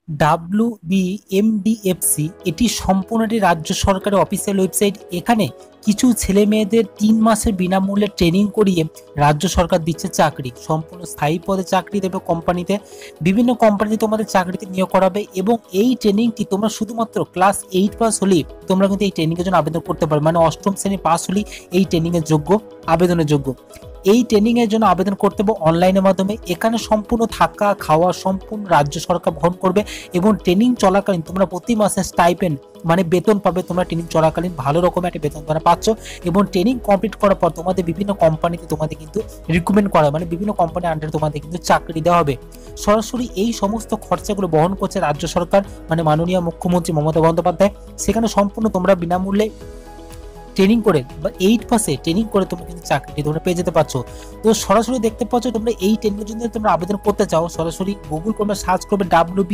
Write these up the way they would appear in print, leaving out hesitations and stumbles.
WBMDFC এটি সম্পূর্ণটি রাজ্য সরকারের অফিসিয়াল ওয়েবসাইট। এখানে কিছু ছেলে মেয়েদের 3 মাসের বিনামূল্যে ট্রেনিং করিয়ে রাজ্য সরকার দিচ্ছে চাকরি, সম্পূর্ণ স্থায়ী পদে চাকরি দেবে কোম্পানিতে। বিভিন্ন কোম্পানিতে তোমাদের চাকরিতে নিয়োগ করাবে এবং এই ট্রেনিংটি তোমরা শুধুমাত্র ক্লাস 8 পাস হলেই তোমরা কিন্তু এই ট্রেনিংয়ের জন্য আবেদন করতে পারবে, মানে অষ্টম শ্রেণী পাস হলেই এই ট্রেনিংয়ের যোগ্য, আবেদনের যোগ্য। এই ট্রেনিং এর জন্য আবেদন করতে হবে অনলাইনের মাধ্যমে। এখানে সম্পূর্ণ থাকা খাওয়া সম্পূর্ণ রাজ্য সরকার বহন করবে এবং ট্রেনিং চলাকালীন তোমরা প্রতি মাসে স্টাইপেন্ড মানে বেতন পাবে। তোমরা ট্রেনিং চলাকালীন ভালো রকমের একটা বেতন তোমরা পাচ্ছ এবং ট্রেনিং কমপ্লিট করার পর তোমাদের বিভিন্ন কোম্পানিতে তোমাদের কিন্তু রিক্রুটমেন্ট করা, মানে বিভিন্ন কোম্পানির আন্ডারে তোমাদের কিন্তু চাকরি দেওয়া হবে। সরাসরি এই সমস্ত খরচাগুলো বহন করছে রাজ্য সরকার, মানে মাননীয় মুখ্যমন্ত্রী মমতা বন্দ্যোপাধ্যায়। সেখানে সম্পূর্ণ তোমরা বিনামূল্যে ট্রেনিং করে বা 8 পাসে ট্রেনিং করে তোমরা কিন্তু চাকরি তোমরা পেয়ে যেতে পারছো। তো সরাসরি দেখতে পাচ্ছ তোমরা এই ট্রেনিংয়ের জন্য তোমরা আবেদন করতে চাও, সরাসরি গুগল করবে, সার্চ করবে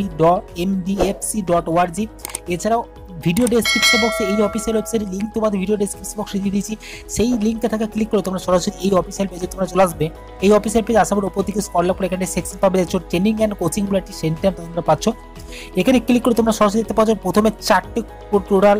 www.mdfc.org। এছাড়াও ভিডিও ডেসক্রিপশন বক্সে এই অফিসিয়াল ওয়েবসাইটের লিঙ্ক তোমাদের ভিডিও ডেসক্রিপশন বক্সে দিয়ে দিয়েছি। সেই লিঙ্কে থাকা ক্লিক করে তোমরা সরাসরি এই অফিসিয়াল পেজে তোমরা চলে আসবে। এই অফিসিয়াল পেজ আসার পর উপর দিকে স্ক্রল করে এখানে সেকশন পাবে, ট্রেনিং অ্যান্ড কোচিং বলে একটি সেন্টার তোমরা পাচ্ছ। এখানে ক্লিক করে তোমরা সরাসরি দেখতে পাচ্ছ প্রথমে 4টে টোটাল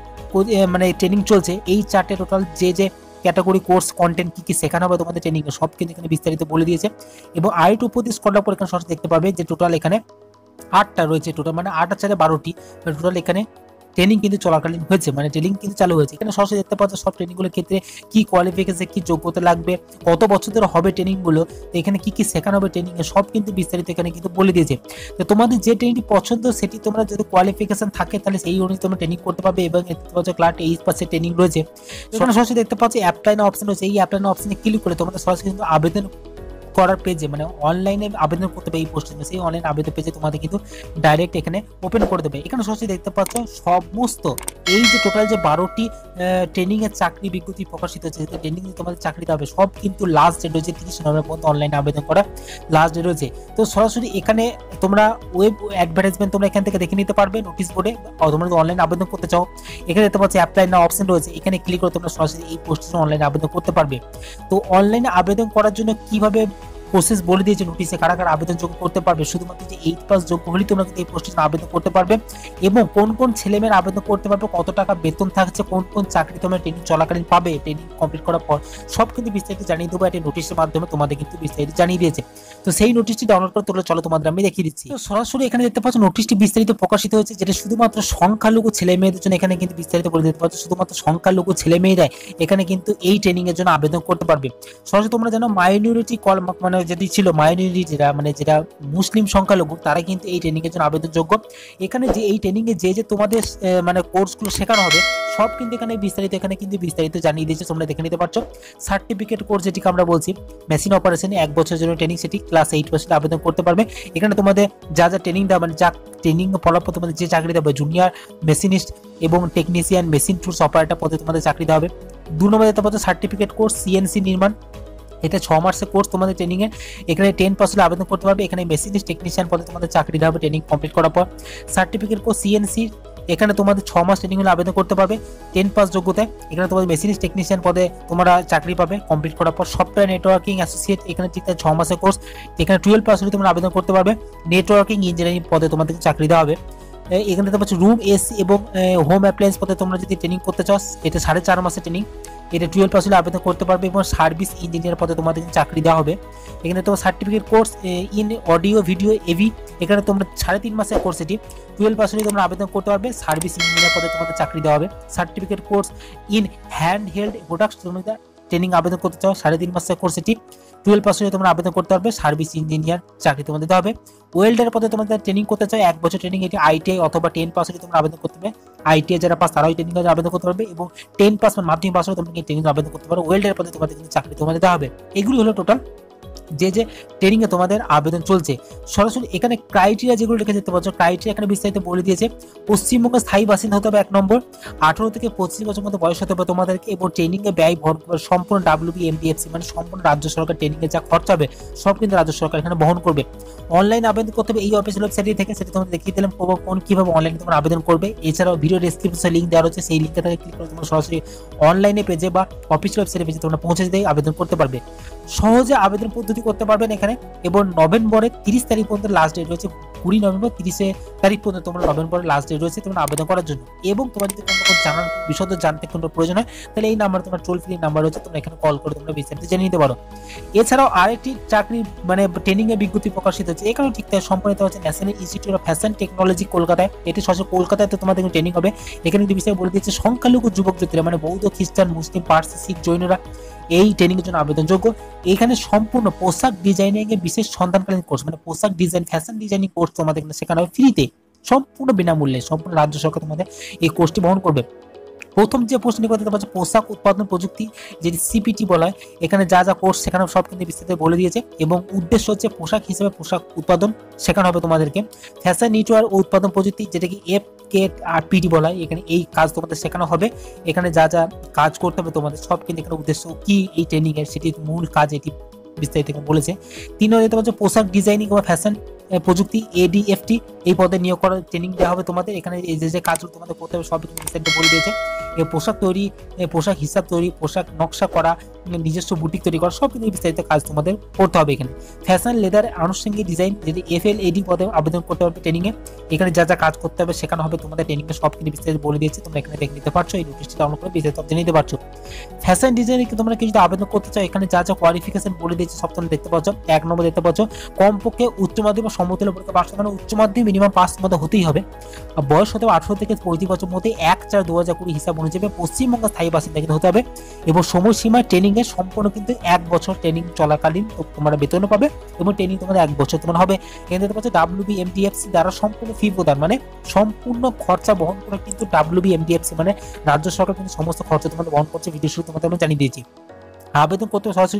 মানে ট্রেনিং চলছে। এই 4টে টোটাল যে ক্যাটাগরি কোর্স কন্টেন্ট কি শেখানো হবে তোমাদের ট্রেনিং সব কিন্তু এখানে বিস্তারিত বলে দিয়েছে। এবং আইট উপর দিয়ে স্ক্রল করে এখানে সরাসরি দেখতে পাবে যে টোটাল এখানে 8টা রয়েছে, টোটাল মানে 8 আর 4 12টি টোটাল এখানে ট্রেনিং কিন্তু চলাকালীন হয়েছে, মানে ট্রেনিং কিন্তু চালু হয়েছে। এখানে সরাসরি দেখতে পাচ্ছ সব ট্রেনিংগুলোর ক্ষেত্রে কি কোয়ালিফিকেশন, কি যোগ্যতা লাগবে, কত বছর ধরে হবে ট্রেনিংগুলো, তো এখানে কি শেখানো হবে ট্রেনিং এ সব কিন্তু বিস্তারিত এখানে কিন্তু বলে দিয়েছে। তো তোমাদের যে ট্রেনিংটি পছন্দ সেটি তোমরা যদি কোয়ালিফিকেশন থাকে তাহলে সেই অনুযায়ী তোমরা ট্রেনিং করতে পারবে। এবং দেখতে পাচ্ছ ক্লাস 8 ট্রেনিং রয়েছে। এখানে সরাসরি দেখতে পাচ্ছ অ্যাপ্লাই নাও অপশন রয়েছে। এই অ্যাপ্লাই নাও অপশনে ক্লিক করে তোমাদের সরাসরি কিন্তু আবেদন করার পেজে, মানে অনলাইনে আবেদন করতে হবে এই পোস্টের জন্য, সেই অনলাইন আবেদন পেজে তোমাদের কিন্তু ডাইরেক্ট এখানে ওপেন করে দেবে। এখানে সরাসরি দেখতে পাচ্ছ সমস্ত এই যে টোটাল যে 12টি ট্রেনিং এর চাকরি বিজ্ঞপ্তি প্রকাশিত হচ্ছে, ট্রেনিং এ তোমাদের চাকরি দেবে সব কিন্তু লাস্ট ডেট রয়েছে 30 নভেম্বর পর্যন্ত অনলাইনে আবেদন করা লাস্ট ডেট রয়েছে। তো সরাসরি এখানে তোমরা ওয়েব অ্যাডভার্টাইজমেন্ট তোমরা এখান থেকে দেখে নিতে পারবে নোটিশ বোর্ডে। তোমরা যদি অনলাইন আবেদন করতে চাও এখানে দেখতে পাচ্ছ অ্যাপ্লাই নাও অপশন রয়েছে, এখানে ক্লিক করে তোমরা সরাসরি এই পোস্টে অনলাইনে আবেদন করতে পারবে। তো অনলাইনে আবেদন করার জন্য কিভাবে প্রসেস বলে দিয়েছে নোটিশে, কারা কারা আবেদন যোগ্য করতে পারবে, শুধুমাত্র যে 8 পাস যোগ্য হলেই তোমরা কিন্তু এই পোস্টে আবেদন করতে পারবে। এবং কোন কোন ছেলেমেয়েরা আবেদন করতে পারবে, কত টাকা বেতন থাকছে, কোন কোন চাকরি তোমরা ট্রেনিং চলাকালীন পাবে, ট্রেনিং কমপ্লিট করার পর সব কিন্তু বিস্তারিত জানিয়ে দেবো একটা নোটিশের মাধ্যমে, তোমাদের কিন্তু বিস্তারিত জানিয়ে দিয়েছে। তো সেই নোটিশটি ডাউনলোড করে তোমরা চলো তোমাদের আমি দেখিয়ে দিচ্ছি। তো সরাসরি এখানে দেখতে পাচ্ছ নোটিশটি বিস্তারিত প্রকাশিত হয়েছে, যেটা শুধুমাত্র সংখ্যালঘু ছেলে মেয়েদের জন্য। এখানে কিন্তু বিস্তারিত বলে দিতে পারছো শুধুমাত্র সংখ্যালঘু ছেলে মেয়েরাই এখানে কিন্তু এই ট্রেনিং এর জন্য আবেদন করতে পারবে। সরাসরি তোমরা জানো মাইনরিটি কল, মানে যদি ছিল মাইনরিটিরা, মানে যেটা মুসলিম সংখ্যালঘু, তারা কিন্তু এই ট্রেনিং এর জন্য আবেদন যোগ্য। এখানে যে এই ট্রেনিং এ যে তোমাদের মানে কোর্সগুলো শেখানো হবে সব কিন্তু এখানে বিস্তারিত জানিয়ে দিয়েছে, তোমরা দেখে নিতে পারছো। সার্টিফিকেট কোর্স যেটিকে আমরা বলছি মেশিন অপারেশনে 1 বছরের জন্য ট্রেনিং, সেটি ক্লাস 8 আবেদন করতে পারবে। এখানে তোমাদের যা ট্রেনিং দেওয়া, মানে যা ট্রেনিং ফলাফল তোমাদের যে চাকরি দেবে জুনিয়র মেশিনিস্ট এবং টেকনিশিয়ান মেশিন টুলস অপারেটর পদে তোমাদের চাকরি দেওয়া হবে। 2 নম্বরে দেখতে পাচ্ছ সার্টিফিকেট কোর্স সিএনসি নির্মাণ, এটা 6 মাসের কোর্স তোমাদের ট্রেনিং এ। এখানে 10% আবেদন করতে পারবে। এখানে মেশিনিস্ট টেকনিশিয়ান পদে তোমাদের চাকরি দেওয়া হবে ট্রেনিং কমপ্লিট করার পর। সার্টিফিকেট কোর্স সিএনসি, এখানে তোমাদের 6 মাস ট্রেনিং হলে আবেদন করতে পারবে 10 পাস যোগ্যতায়। এখানে তোমাদের মেশিনিস্ট টেকনিশিয়ান পদে তোমরা চাকরি পাবে কমপ্লিট করার পর। সফটওয়্যার নেটওয়ার্কিং অ্যাসোসিয়েট, এখানে ঠিক 6 মাসের কোর্স, এখানে 12 পাস হলে তোমরা আবেদন করতে পারবে। নেটওয়ার্কিং ইঞ্জিনিয়ারিং পদে তোমাদের চাকরি দেওয়া হবে। এখানে দেখতে পাচ্ছ রুম এসি এবং হোম অ্যাপ্লায়েন্স পদে তোমরা যদি ট্রেনিং করতে চাও, এটা 4.5 মাসের ট্রেনিং, এটা 12 পাস হলে আবেদন করতে পারবে এবং সার্ভিস ইঞ্জিনিয়ার পদে তোমাদের চাকরি দেওয়া হবে। এখানে তোমার certificate course in audio video AV, এখানে তোমরা 3.5 মাসের কোর্স, এটি 12 পাস হলে তোমরা আবেদন করতে পারবে, সার্ভিস ইঞ্জিনিয়ার পদে তোমাদের চাকরি দেওয়া হবে। Certificate course in hand held products, তোমরা ট্রেনিং আবেদন করতে চাও 3.5 মাসের কোর্স, এটি 12 পাস হলে তোমরা আবেদন করতে পারবে, সার্ভিস ইঞ্জিনিয়ার চাকরি তোমাদের দেওয়া হবে। ওয়েল্ডার পদে তোমাদের ট্রেনিং করতে চাও 1 বছর ট্রেনিং, এটি আইটিআই অথবা 10 পাস হলে তোমরা আবেদন করতে পারবে। আইটিআই যারা পাস তারাও ট্রেনিং আবেদন করতে পারবে এবং 10 পাস মানে মাধ্যমিক পাস হলে তোমরা ট্রেনিং আবেদন করতে পারো। ওয়েল্ডার পদে তোমাদের কিন্তু চাকরি তোমাদের দেওয়া হবে। এগুলো হলো টোটাল যে ট্রেনিং এ তোমাদের আবেদন চলছে। সরাসরি এখানে ক্রাইটেরিয়া যেগুলো লিখে যেতে পারছো, ক্রাইটেরিয়া এখানে বিস্তারিত বলে দিয়েছে। পশ্চিমবঙ্গের স্থায়ী বাসিন্দা হতে হবে 1 নম্বর, 18 থেকে 25 বছর মধ্যে বয়স হতে হবে তোমাদেরকে এবং ট্রেনিং এ ব্যয় বহন করবে সম্পূর্ণ WBMDFC, মানে সম্পূর্ণ রাজ্য সরকার ট্রেনিং এ যা খরচ হবে সব কিন্তু রাজ্য সরকার এখানে বহন করবে। অনলাইন আবেদন করতে হবে এই অফিসিয়াল ওয়েবসাইট থেকে, সেটা তোমাদের দেখিয়ে দিলাম কোন কিভাবে অনলাইনে তোমরা আবেদন করবে। এছাড়াও ভিডিও ডেসক্রিপশনে লিংক দেওয়া রয়েছে, সেই লিংকে ক্লিক করে তোমরা সরাসরি অনলাইনে পেজে বা অফিসিয়াল ওয়েবসাইটে পেজে তোমরা পৌঁছে দিয়ে আবেদন করতে পারবে। সহজে আবেদন পদ্ধতি করতে পারবেন এখানে এবং নভেম্বরের 30 তারিখ পর্যন্ত লাস্ট ডেট রয়েছে 20 নভেম্বর 30 তারিখ পর্যন্ত তোমরা নভেম্বরের লাস্ট ডেট রয়েছে তোমরা আবেদন করার জন্য। এবং তোমার যদি কোনো জানার বিশদ জানতে কোনো প্রয়োজন হয় তাহলে এই নাম্বার তোমার টোল ফ্রি নাম্বার রয়েছে, তোমরা এখানে কল করে তোমরা বিস্তারিত জেনে নিতে পারো। এছাড়াও আরেকটি চাকরি মানে ট্রেনিং এর বিজ্ঞপ্তি প্রকাশিত হচ্ছে, এখানেও ঠিক তাই সম্পাদিত হচ্ছে national institute of fashion technology কলকাতায়। এটি সরাসরি কলকাতায় তোমাদের ট্রেনিং হবে। এখানে কিন্তু বিষয়ে বলে দিয়েছে সংখ্যালঘু যুবক যুবতীরা মানে বৌদ্ধ, খ্রিস্টান, মুসলিম, পার্সি, শিখ, জৈনরা এই ট্রেনিং এর জন্য আবেদনযোগ্য। এখানে সম্পূর্ণ পোশাক ডিজাইনিং এর বিশেষ সন্ধানকালীন কোর্স মানে পোশাক ডিজাইন ফ্যাশন ডিজাইনিং কোর্স তোমাদের শেখানো হবে ফ্রিতে, সম্পূর্ণ বিনামূল্যে। সম্পূর্ণ রাজ্য সরকার তোমাদের এই কোর্সটি বহন করবে। প্রথম যে প্রশ্নটি করতে পারছে পোশাক উৎপাদন প্রযুক্তি, যেটি সিপিটি বলা হয়। এখানে যা যা কোর্স সেখানে সব কিন্তু বিস্তারিত বলে দিয়েছে এবং উদ্দেশ্য হচ্ছে পোশাক হিসেবে পোশাক উৎপাদন শেখানো হবে তোমাদেরকে। ফ্যাশন নেটওয়ার্ক ও উৎপাদন প্রযুক্তি যেটাকে FKRPD বলা হয়, এখানে এই কাজ তোমাদের শেখানো হবে। এখানে যা যা কাজ করতে হবে তোমাদের সব কিন্তু এখানে উদ্দেশ্য কি এই ট্রেনিং এর সেটি মূল কাজ এটি বিস্তারিত বলেছে। 3 দেখতে পাচ্ছ পোশাক ডিজাইনিং বা ফ্যাশন প্রযুক্তি ADFT এই পদে নিয়োগ করার ট্রেনিং দেওয়া হবে তোমাদের। এখানে এই যে কাজগুলো তোমাদের করতে হবে সব বিস্তারিত বলে দিয়েছে। পোশাক তৈরি, পোশাক হিসাব তৈরি, পোশাক নকশা করা, নিজস্ব বুটিক তৈরি করা সব কিন্তু বিস্তারিত কাজ তোমাদের করতে হবে। এখানে ফ্যাশন লেদার আনুষঙ্গিক ডিজাইন যেটি FLAD পদে আবেদন করতে হবে ট্রেনিং এ। এখানে যা যা কাজ করতে হবে শেখানো হবে তোমাদের ট্রেনিং এ, সব কিন্তু বিস্তারিত বলে দিয়েছে। তোমরা এখানে দেখে নিতে পারছো, এই নোটিশটি ডাউনলোড করে বিস্তারিত জেনে নিতে পারছো। ফ্যাশন ডিজাইনিং তোমরা কি যদি আবেদন করতে চাও এখানে যা যা কোয়ালিফিকেশন বলে দিয়েছে সব তোমরা দেখতে পাচ্ছ। 1 নম্বর দেখতে পাচ্ছ কমপক্ষে উচ্চ মাধ্যমিক সমতুল্য পরীক্ষা পাস মানে উচ্চ মাধ্যমিক মিনিমাম পাস মধ্যে হতেই হবে। বয়স হতে 18 থেকে 35 বছর মধ্যে 1/4/2020 হিসাব অনুযায়ী পশ্চিমবঙ্গের স্থায়ী বাসিন্দা কিন্তু হতে হবে। এবং সময়সীমা ট্রেনিং এর সম্পূর্ণ কিন্তু 1 বছর ট্রেনিং চলাকালীন তোমরা বেতনও পাবে এবং ট্রেনিং তোমাদের 1 বছর তোমার হবে। এখানে দেখতে পাচ্ছ WBMDFC দ্বারা সম্পূর্ণ ফি প্রদান মানে সম্পূর্ণ খরচা বহন করে কিন্তু WBMDFC মানে রাজ্য সরকার কিন্তু সমস্ত খরচা তোমাদের বহন করছে। ভিডিও শুরু তোমাদের আমি জানিয়ে দিয়েছি। আবেদন করতে সরাসরি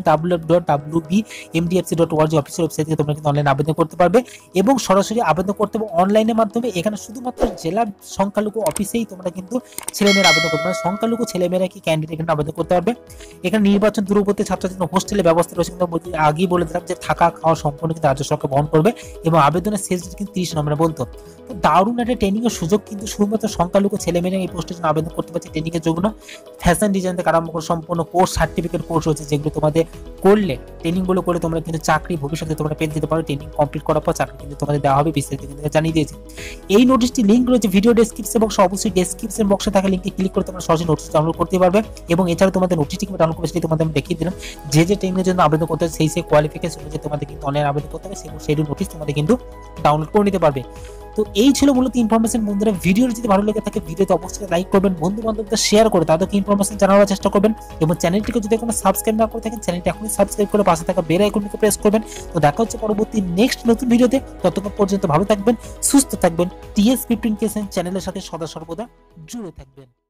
www.wbmdfc.org অফিসিয়াল ওয়েবসাইট থেকে তোমরা কিন্তু অনলাইন আবেদন করতে পারবে এবং সরাসরি আবেদন করতে হবে অনলাইনের মাধ্যমে। এখানে শুধুমাত্র জেলা সংখ্যালঘু অফিসেই তোমরা কিন্তু ছেলেমেয়েরা আবেদন করতে পারবে, সংখ্যালঘু ছেলেমেয়েরা কি ক্যান্ডিডেট এখানে আবেদন করতে পারবে। এখানে নির্বাচন দূরবর্তী ছাত্রছাত্রী হোস্টেলের ব্যবস্থা রয়েছে, কিন্তু আগেই বলে দিলাম যে থাকা খাওয়া সম্পূর্ণ কিন্তু রাজ্য সরকার বহন করবে এবং আবেদনের শেষ ডেট কিন্তু 30 নম্বরে বলতো। তো দারুণ একটা ট্রেনিং এর সুযোগ কিন্তু শুধুমাত্র সংখ্যালঘু ছেলেমেয়েরা এই পোস্টের জন্য আবেদন করতে পারছে ট্রেনিং এর জন্য। ফ্যাশন ডিজাইন থেকে আরম্ভ করে সম্পূর্ণ কোর্স সার্টিফিকেট কোর্স রয়েছে যেগুলো তোমাদের করলে ট্রেনিং গুলো করে তোমরা কিন্তু চাকরি ভবিষ্যতে তোমরা পেয়ে যেতে পারো। ট্রেনিং কমপ্লিট করার পর চাকরি কিন্তু তোমাদের দেওয়া হবে, বিস্তারিত কিন্তু জানিয়ে দিয়েছে। এই নোটিশটি লিংক রয়েছে ভিডিও ডেসক্রিপশন বক্সে, অবশ্যই ডেসক্রিপশন বক্সে থাকা লিংকে ক্লিক করে তোমরা সরাসরি নোটিশ ডাউনলোড করতে পারবে। এবং এছাড়া তোমাদের নোটিশটি কিভাবে ডাউনলোড করবে সেটি তোমাদের আমি দেখিয়ে দিলাম। যে যে ট্রেনিং এর জন্য আবেদন করতে হবে সেই কোয়ালিফিকেশন অনুযায়ী তোমাদের কিন্তু অনলাইন আবেদন করতে হবে সেই নোটিশ তোমাদের কিন্তু ডাউনলোড করে নিতে পারবে। তো এই ছিল মূলত ইনফরমেশন। বন্ধুরা ভিডিওটি যদি ভালো লেগে থাকে ভিডিওতে অবশ্যই লাইক করবেন, বন্ধু বান্ধবদের শেয়ার করে তাদেরকে ইনফরমেশন জানানোর চেষ্টা করবেন এবং চ্যানেলটিকে যদি কোনো সাবস্ক্রাইব না করে থাকেন চ্যানেলটি এখনই সাবস্ক্রাইব করে পাশে থাকা বেল আইকনটিকে প্রেস করবেন। তো দেখা হচ্ছে পরবর্তী নেক্সট নতুন ভিডিওতে। ততক্ষণ পর্যন্ত ভালো থাকবেন, সুস্থ থাকবেন, TS15 চ্যানেলের সাথে সদা সর্বদা জুড়ে থাকবেন।